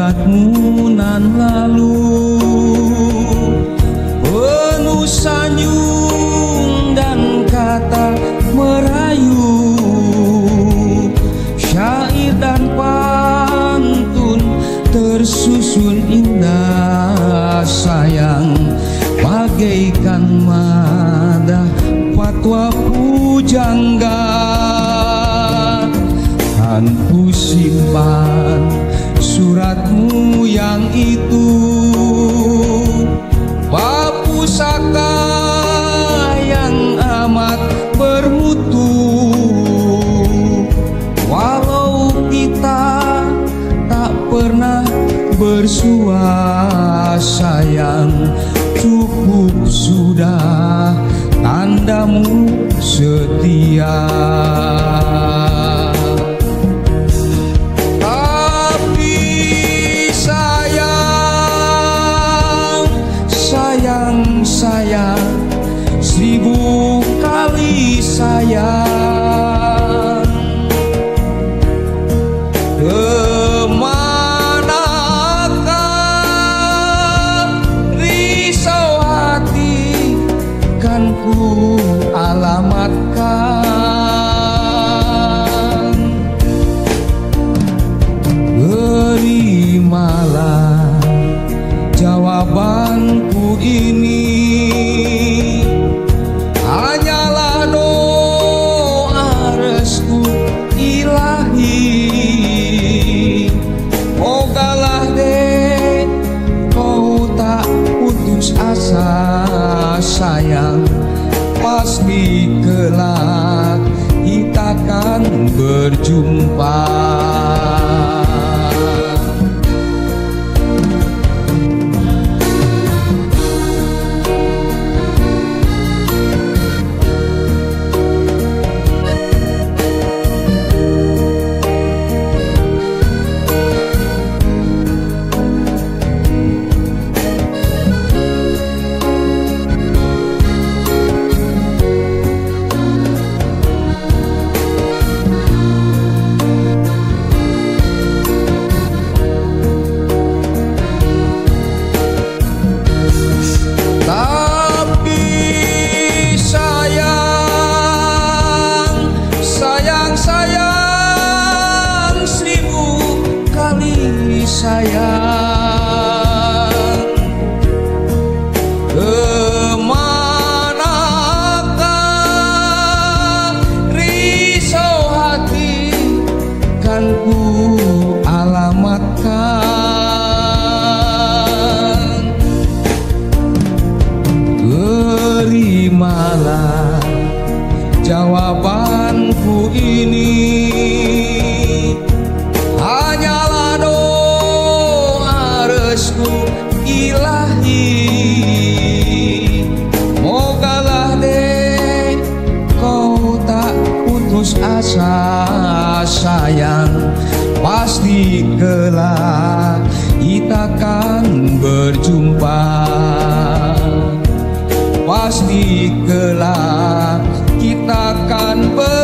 suratmu nan lalu penuh senyum dan kata merayu, syair dan pantun tersusun indah sayang, bagaikan madah fatwa pujangga. Kan ku simpan suratmu yang itu, bak pusaka yang amat bermutu. Walau kita tak pernah bersua sayang, cukup sudah tandamu setia. Sayang, seribu kali sayang, kemanakah risau hati kan ku alamatkan. Terimalah jawabanku ini, hanyalah doa restu ilahi. Mogalah deh kau tak putus asa sayang, pasti kelak kita akan berjumpa. Sayang, seribu kali sayang, kemanakah risau hati kan ku alamatkan. Terimalah jawabanku ini, hanyalah doa restu ilahi. Mogalah deh kau tak putus asa sayang, pasti kelak kita akan berjumpa. Pasti kelak kita akan